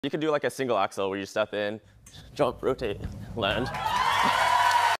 You could do like a single axle where you step in, jump, rotate, land.